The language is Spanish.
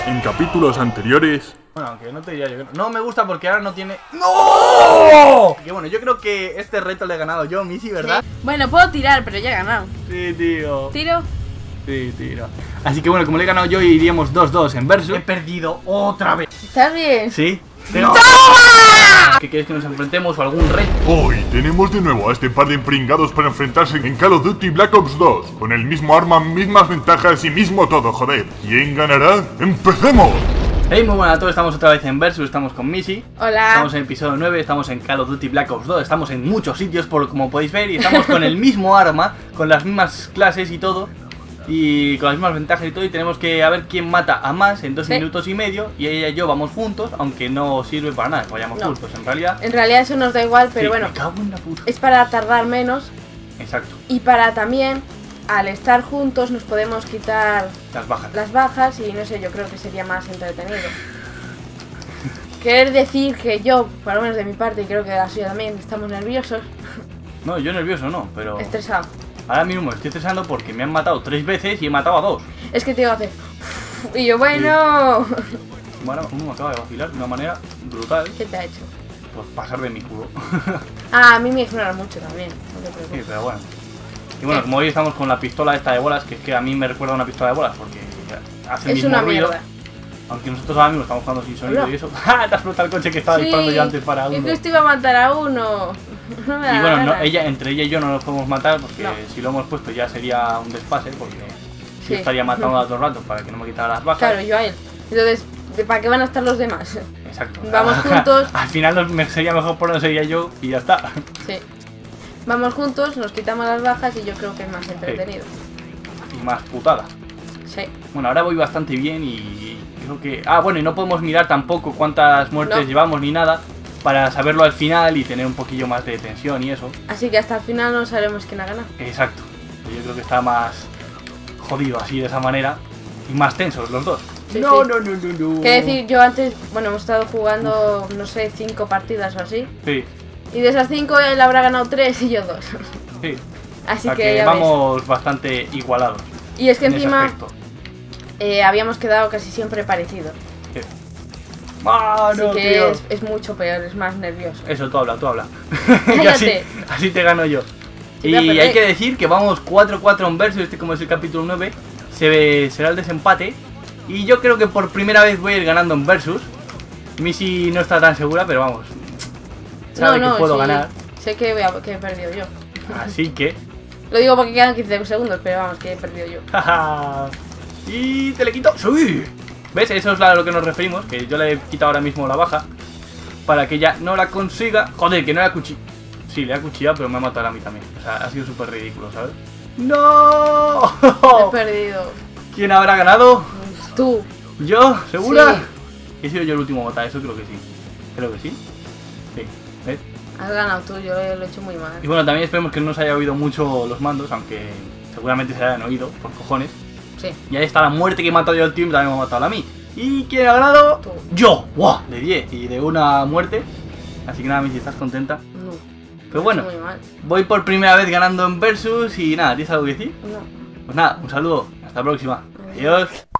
En capítulos anteriores... Bueno, aunque no te diría yo. No me gusta porque ahora no tiene... ¡No! Que bueno, yo creo que este reto le he ganado yo, Missy, ¿verdad? Sí. Bueno, puedo tirar, pero ya he ganado. Sí, tío. ¿Tiro? Sí, tío. Así que bueno, como le he ganado yo, iríamos 2-2 en versus. He perdido otra vez. ¿Estás bien? Sí. ¡Toma! ¿Qué quieres que nos enfrentemos o algún reto? Hoy tenemos de nuevo a este par de pringados para enfrentarse en Call of Duty Black Ops 2. Con el mismo arma, mismas ventajas y mismo todo, joder. ¿Quién ganará? ¡Empecemos! Hey, muy buenas a todos, estamos otra vez en Versus, estamos con Missy. Hola. Estamos en episodio 9, estamos en Call of Duty Black Ops 2, estamos en muchos sitios como podéis ver y estamos con el mismo arma, con las mismas clases y todo. Y con las mismas ventajas y todo, y tenemos que a ver quién mata a más en 2 minutos y medio. Y ella y yo vamos juntos, aunque no sirve para nada que vayamos juntos, en realidad. En realidad eso nos da igual, pero sí, bueno, me cago en la puta. Es para tardar menos. Exacto. Y para también, al estar juntos, nos podemos quitar las bajas y no sé, yo creo que sería más entretenido. Querer decir que yo, por lo menos de mi parte, y creo que la suya también, estamos nerviosos. No, yo nervioso no, pero... Estresado. Ahora mismo me estoy estresando porque me han matado 3 veces y he matado a 2. Es que te iba a hacer... Y yo, bueno... Bueno, uno me acaba de vacilar de una manera brutal. ¿Qué te ha hecho? Pues pasar de mi jugo. Ah, a mí me ignora mucho también, no te preocupes. Sí, pero bueno. Y bueno, como hoy estamos con la pistola esta de bolas, que es que a mí me recuerda a una pistola de bolas porque hace el mismo ruido. Mierda. Aunque nosotros ahora mismo estamos jugando sin sonido. ¿No? Y eso. ¡Ah! Te has explotado el coche que estaba disparando yo antes para uno. Y justo iba a matar a uno. No me da y bueno, nada. entre ella y yo no nos podemos matar porque si lo hemos puesto ya sería un desfase porque yo estaría matando a 2 ratos para que no me quitara las bajas. Claro, yo a él. Entonces, ¿para qué van a estar los demás? Exacto. Vamos juntos. Al final sería mejor por no sería yo y ya está. Sí. Vamos juntos, nos quitamos las bajas y yo creo que es más entretenido. Sí. Y más putada. Sí. Bueno, ahora voy bastante bien y creo que... Ah, bueno, y no podemos mirar tampoco cuántas muertes llevamos ni nada para saberlo al final y tener un poquillo más de tensión y eso. Así que hasta el final no sabremos quién ha ganado. Exacto. Yo creo que está más jodido así de esa manera y más tensos los dos. Sí, no. Quiero decir, yo antes, bueno, hemos estado jugando, no sé, 5 partidas o así. Sí. Y de esas 5 él habrá ganado 3 y yo 2. Sí. Así que ya vamos ves. bastante igualados. Y es que encima habíamos quedado casi siempre parecidos. Sí. Mano, así que es mucho peor, es más nervioso. Eso, tú habla. Cállate. así te gano yo. Sí, y hay que decir que vamos 4-4 en versus, como es el capítulo 9, será el desempate. Y yo creo que por primera vez voy a ir ganando en versus. Missy no está tan segura, pero vamos, sabe que puedo ganar. Sé que he perdido yo. Así que... Lo digo porque quedan 15 segundos, pero vamos, que he perdido yo. Y te le quito. ¡Sí! ¿Ves? Eso es a lo que nos referimos, que yo le he quitado ahora mismo la baja para que ella no la consiga. Joder, que no la cuchillado. Sí, le ha cuchillado, pero me ha matado a mí también. O sea, ha sido súper ridículo, ¿sabes? ¡No! He perdido. ¿Quién habrá ganado? Tú. ¿Yo? ¿Segura? Sí. He sido yo el último a matar, eso creo que sí. Creo que sí. Sí, ¿ves? Has ganado tú, yo lo he hecho muy mal. Y bueno, también esperemos que no se haya oído mucho los mandos, aunque seguramente se hayan oído, por cojones. Sí. Y ahí está la muerte que he matado yo al team, también me ha matado a mí. ¿Y quién ha ganado? Tú. ¡Yo! ¡Wow! De 10 y de una muerte. Así que nada, Missy, ¿estás contenta? No. Pero bueno, muy mal. voy por primera vez ganando en versus y nada, ¿tienes algo que decir? No. Pues nada, un saludo, hasta la próxima. Adiós.